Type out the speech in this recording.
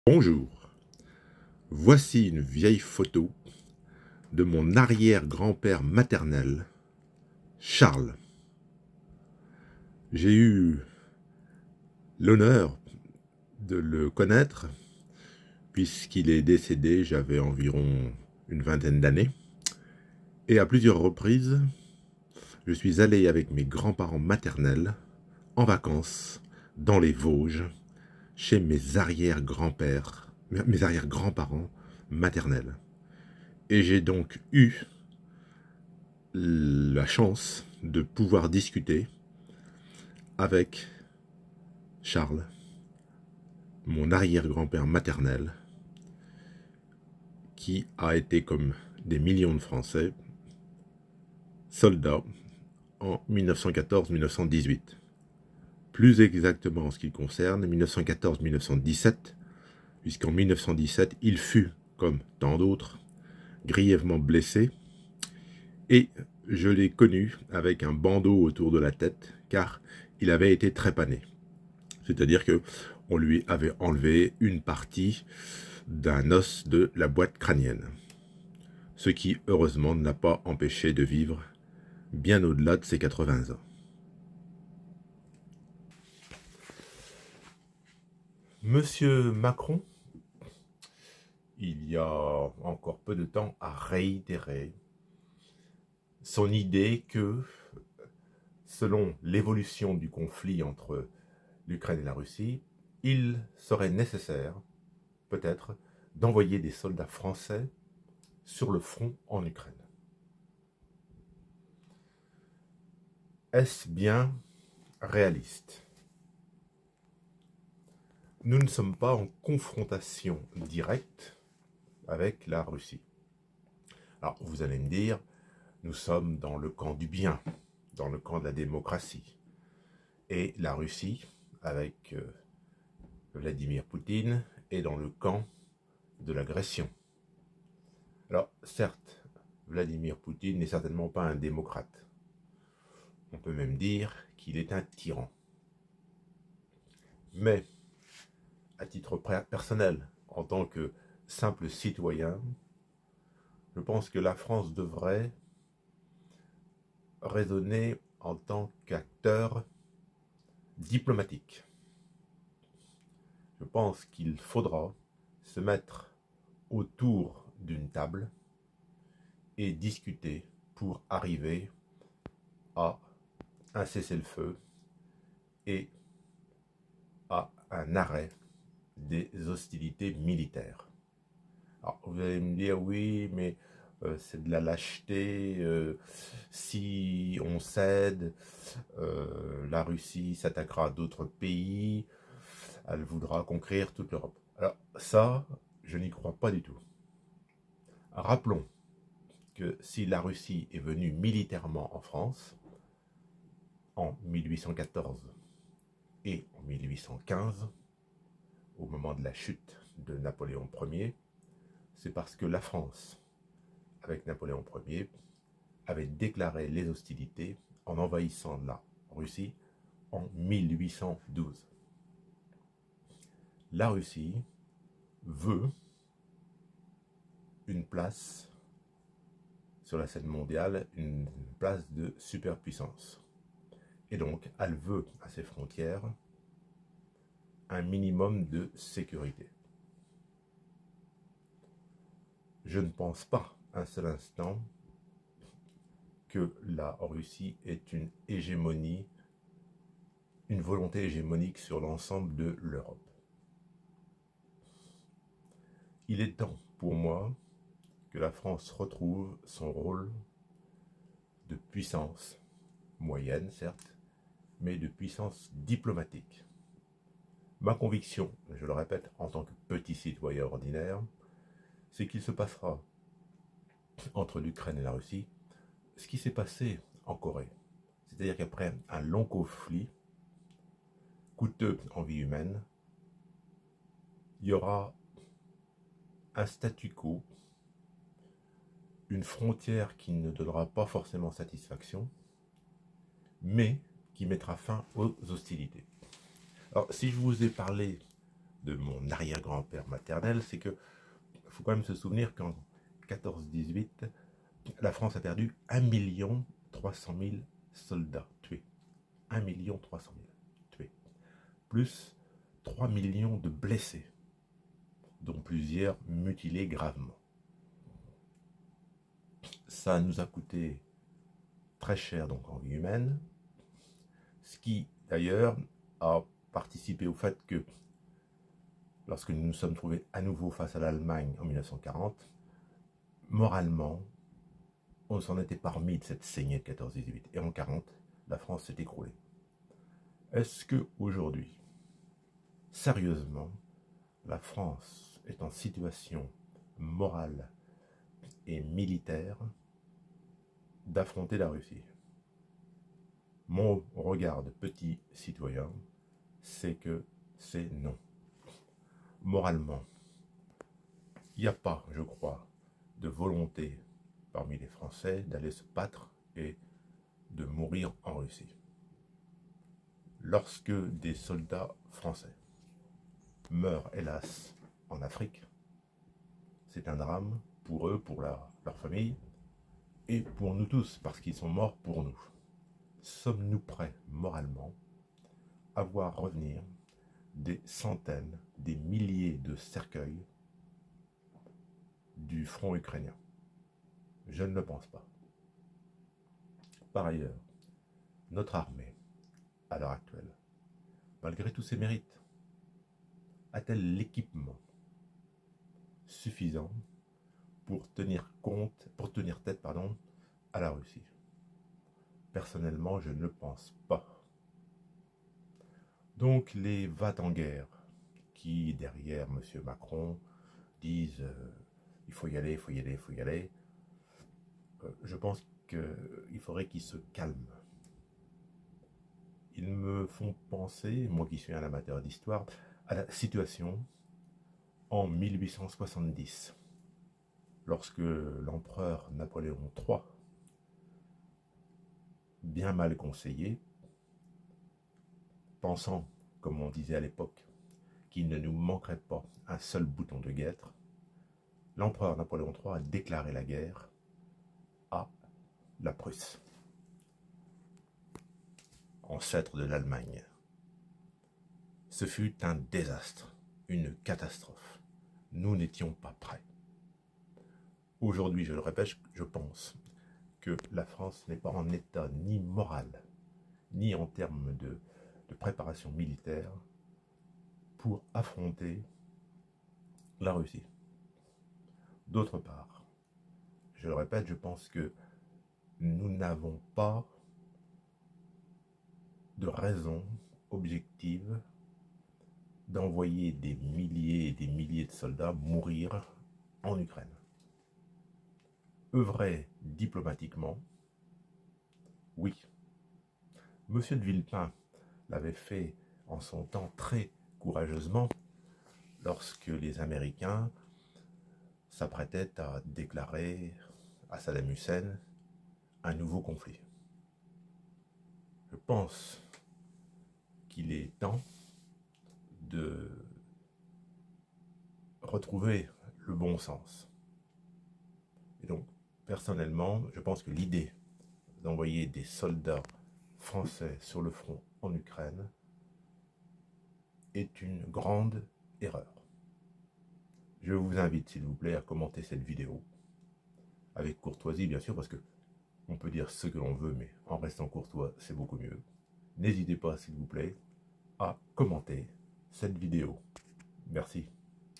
Bonjour, voici une vieille photo de mon arrière-grand-père maternel, Charles. J'ai eu l'honneur de le connaître puisqu'il est décédé, j'avais environ une vingtaine d'années. Et à plusieurs reprises, je suis allé avec mes grands-parents maternels en vacances dans les Vosges chez mes arrière-grands-parents maternels. Et j'ai donc eu la chance de pouvoir discuter avec Charles, mon arrière-grand-père maternel, qui a été, comme des millions de Français, soldat en 1914-1918. Plus exactement en ce qui le concerne, 1914-1917, puisqu'en 1917, il fut, comme tant d'autres, grièvement blessé, et je l'ai connu avec un bandeau autour de la tête, car il avait été trépané. C'est-à-dire qu'on lui avait enlevé une partie d'un os de la boîte crânienne. Ce qui, heureusement, n'a pas empêché de vivre bien au-delà de ses 80 ans. Monsieur Macron, il y a encore peu de temps, a réitéré son idée que, selon l'évolution du conflit entre l'Ukraine et la Russie, il serait nécessaire, peut-être, d'envoyer des soldats français sur le front en Ukraine. Est-ce bien réaliste? Nous ne sommes pas en confrontation directe avec la Russie. Alors, vous allez me dire, nous sommes dans le camp du bien, dans le camp de la démocratie. Et la Russie, avec Vladimir Poutine, est dans le camp de l'agression. Alors, certes, Vladimir Poutine n'est certainement pas un démocrate. On peut même dire qu'il est un tyran. Mais, à titre personnel, en tant que simple citoyen, je pense que la France devrait raisonner en tant qu'acteur diplomatique. Je pense qu'il faudra se mettre autour d'une table et discuter pour arriver à un cessez-le-feu et à un arrêt des hostilités militaires. Alors, vous allez me dire, oui, mais c'est de la lâcheté, si on cède, la Russie s'attaquera à d'autres pays, elle voudra conquérir toute l'Europe. Alors ça, je n'y crois pas du tout. Rappelons que si la Russie est venue militairement en France, en 1814 et en 1815, au moment de la chute de Napoléon Ier, c'est parce que la France, avec Napoléon Ier, avait déclaré les hostilités en envahissant la Russie en 1812. La Russie veut une place sur la scène mondiale, une place de superpuissance. Et donc, elle veut à ses frontières un minimum de sécurité. Je ne pense pas un seul instant que la Russie ait une hégémonie, une volonté hégémonique sur l'ensemble de l'Europe. Il est temps pour moi que la France retrouve son rôle de puissance moyenne, certes, mais de puissance diplomatique. Ma conviction, je le répète en tant que petit citoyen ordinaire, c'est qu'il se passera entre l'Ukraine et la Russie ce qui s'est passé en Corée. C'est-à-dire qu'après un long conflit, coûteux en vie humaine, il y aura un statu quo, une frontière qui ne donnera pas forcément satisfaction, mais qui mettra fin aux hostilités. Alors, si je vous ai parlé de mon arrière-grand-père maternel, c'est que faut quand même se souvenir qu'en 14-18, la France a perdu 1 300 000 soldats tués. 1 300 000 tués. Plus 3 millions de blessés, dont plusieurs mutilés gravement. Ça nous a coûté très cher donc en vie humaine, ce qui d'ailleurs a participé au fait que lorsque nous nous sommes trouvés à nouveau face à l'Allemagne en 1940, moralement, on s'en était pas remis de cette saignée de 14-18. Et en 1940, la France s'est écroulée. Est-ce qu'aujourd'hui, sérieusement, la France est en situation morale et militaire d'affronter la Russie? Mon regard de petit citoyen, c'est que c'est non. Moralement, il n'y a pas, je crois, de volonté parmi les Français d'aller se battre et de mourir en Russie. Lorsque des soldats français meurent, hélas, en Afrique, c'est un drame pour eux, pour leur famille, et pour nous tous, parce qu'ils sont morts pour nous. Sommes-nous prêts, moralement, à voir revenir des centaines, des milliers de cercueils du front ukrainien? Je ne le pense pas. Par ailleurs, notre armée, à l'heure actuelle, malgré tous ses mérites, a-t-elle l'équipement suffisant pour tenir tête, à la Russie? Personnellement, je ne le pense pas. Donc, les va-t-en-guerre qui, derrière M. Macron, disent il faut y aller, il faut y aller, il faut y aller, je pense qu'il faudrait qu'ils se calment. Ils me font penser, moi qui suis un amateur d'histoire, à la situation en 1870, lorsque l'empereur Napoléon III, bien mal conseillé, pensant, comme on disait à l'époque, qu'il ne nous manquerait pas un seul bouton de guêtre, l'empereur Napoléon III a déclaré la guerre à la Prusse, ancêtre de l'Allemagne. Ce fut un désastre, une catastrophe. Nous n'étions pas prêts. Aujourd'hui, je le répète, je pense que la France n'est pas en état ni moral, ni en termes de préparation militaire pour affronter la Russie. D'autre part, je le répète, je pense que nous n'avons pas de raison objective d'envoyer des milliers et des milliers de soldats mourir en Ukraine. Œuvrer diplomatiquement, oui. Monsieur de Villepin l'avait fait en son temps très courageusement lorsque les Américains s'apprêtaient à déclarer à Saddam Hussein un nouveau conflit. Je pense qu'il est temps de retrouver le bon sens. Et donc, personnellement, je pense que l'idée d'envoyer des soldats français sur le front en Ukraine est une grande erreur. Je vous invite, s'il vous plaît, à commenter cette vidéo, avec courtoisie, bien sûr, parce que on peut dire ce que l'on veut, mais en restant courtois, c'est beaucoup mieux. N'hésitez pas, s'il vous plaît, à commenter cette vidéo. Merci.